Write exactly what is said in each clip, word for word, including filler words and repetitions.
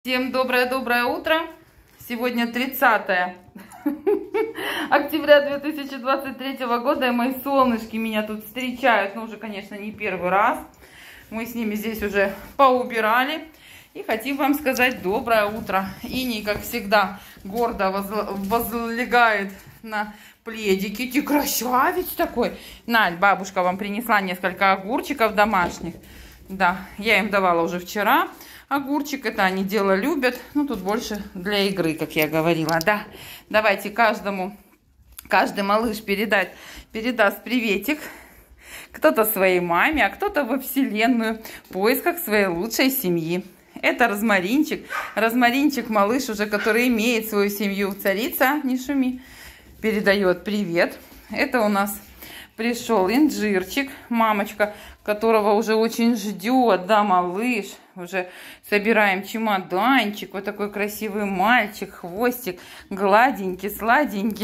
Всем доброе-доброе утро. Сегодня тридцатое октября две тысячи двадцать третьего года, и мои солнышки меня тут встречают. Ну, уже, конечно, не первый раз. Мы с ними здесь уже поубирали. И хотим вам сказать доброе утро. Иней, как всегда, гордо возлегает на пледике. Ты красавец такой. Надь, бабушка вам принесла несколько огурчиков домашних. Да, я им давала уже вчера. Огурчик, это они дело любят. Ну, тут больше для игры, как я говорила, да. Давайте каждому, каждый малыш передать, передаст приветик. Кто-то своей маме, а кто-то во вселенную в поисках своей лучшей семьи. Это Розмаринчик. Розмаринчик, малыш уже, который имеет свою семью. Царица, не шуми, передает привет. Это у нас пришел Инжирчик, мамочка, которого уже очень ждет, да, малыш. Уже собираем чемоданчик. Вот такой красивый мальчик, хвостик гладенький, сладенький.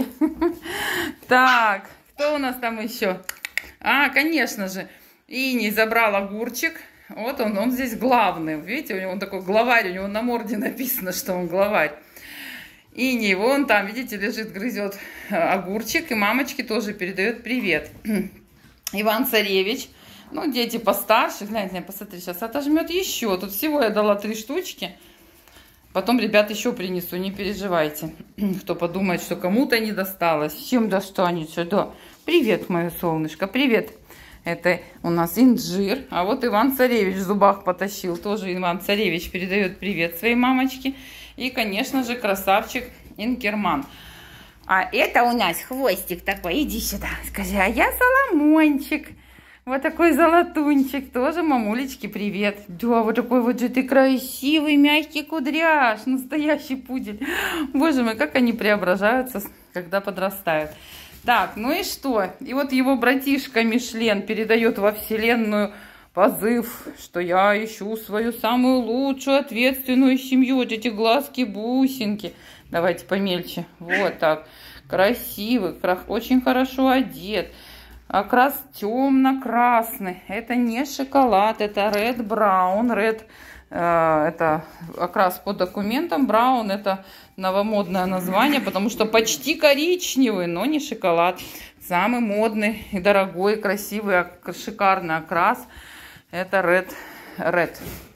Так, кто у нас там еще? А, конечно же, Иней забрал огурчик. Вот он, он здесь главный. Видите, у него он такой главарь, у него на морде написано, что он главарь. Иней, вон там, видите, лежит, грызет огурчик. И мамочке тоже передает привет. Иван-царевич. Ну, дети постарше, гляньте, посмотри, сейчас отожмет еще. Тут всего я дала три штучки. Потом, ребят, еще принесу, не переживайте. Кто подумает, что кому-то не досталось. Чем достанется, да. Привет, мое солнышко, привет. Это у нас Инжир. А вот Иван-царевич в зубах потащил. Тоже Иван-царевич передает привет своей мамочке. И, конечно же, красавчик Инкерман. А это у нас хвостик такой. Иди сюда, скажи, а я Соломончик. Вот такой золотунчик. Тоже мамулечки, привет. Да, вот такой вот же ты красивый, мягкий кудряш. Настоящий пудель. Боже мой, как они преображаются, когда подрастают. Так, ну и что? И вот его братишка Мишлен передает во вселенную позыв, что я ищу свою самую лучшую, ответственную семью. Вот эти глазки, бусинки. Давайте помельче. Вот так. Красивый, очень хорошо одет. Окрас темно-красный. Это не шоколад, это Red Brown. Red э, это окрас по документам. Brown это новомодное название, потому что почти коричневый, но не шоколад. Самый модный и дорогой, красивый, шикарный окрас. Это Red, Red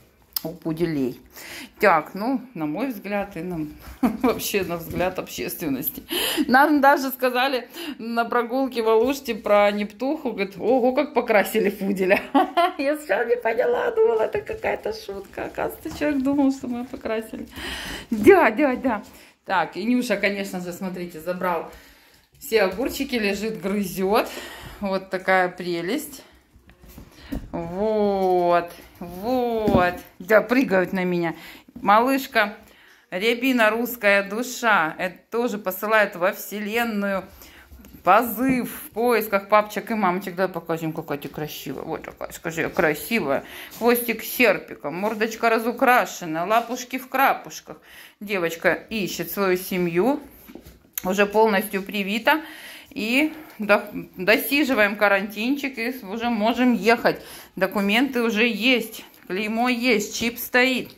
у пуделей. Так, ну, на мой взгляд, и на, вообще на взгляд общественности. Нам даже сказали на прогулке в Алуште про Нептуху, говорит, ого, как покрасили пуделя. Я сначала не поняла, думала, это какая-то шутка. Оказывается, человек думал, что мы покрасили. Да, да, да. Так, и Нюша, конечно же, смотрите, забрал все огурчики, лежит, грызет. Вот такая прелесть. Вот, вот. Да, прыгают на меня. Малышка Рябина, русская душа. Это тоже посылает во вселенную позыв в поисках папочек и мамочек. Давай покажем, какая ты красивая. Вот такая, скажи, красивая. Хвостик серпиком, мордочка разукрашена, лапушки в крапушках. Девочка ищет свою семью. Уже полностью привита. И досиживаем карантинчик, и уже можем ехать. Документы уже есть. Клеймо есть, чип стоит.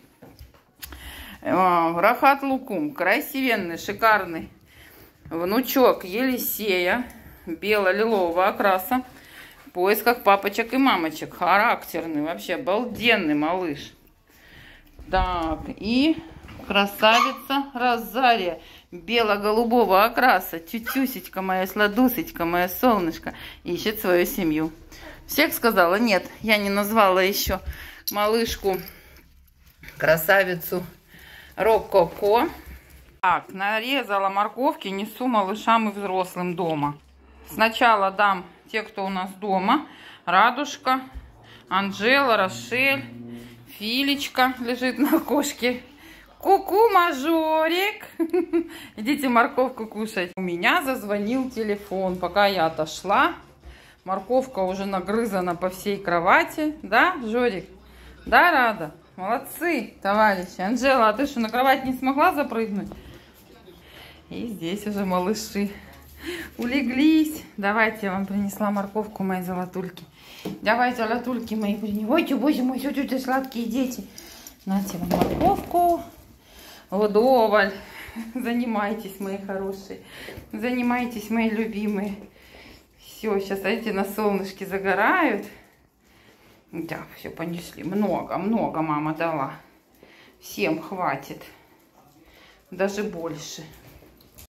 Рахат Лукум, красивенный, шикарный внучок Елисея, бело-лилового окраса, в поисках папочек и мамочек. Характерный, вообще обалденный малыш. Так, и красавица Розария, бело-голубого окраса. Тютюсечка моя, сладусечка, моя солнышко, ищет свою семью. Всех сказала? Нет, я не назвала еще малышку, красавицу Рококо. Так, нарезала морковки, несу малышам и взрослым дома. Сначала дам те, кто у нас дома. Радушка, Анжела, Рошель, Филечка лежит на окошке. Ку-ку, мажорик. Идите морковку кушать. У меня зазвонил телефон, пока я отошла. Морковка уже нагрызана по всей кровати. Да, Жорик? Да, Рада? Молодцы, товарищи. Анжела, а ты что, на кровать не смогла запрыгнуть? И здесь уже малыши улеглись. Давайте, я вам принесла морковку, мои золотульки. Давайте, золотульки мои, принесите. Ой, боже мой, что тут сладкие дети. Нате вам морковку. вдоволь. Занимайтесь, мои хорошие. Занимайтесь, мои любимые. Все, сейчас эти на солнышке загорают. Да, все понесли. Много, много мама дала. Всем хватит. Даже больше.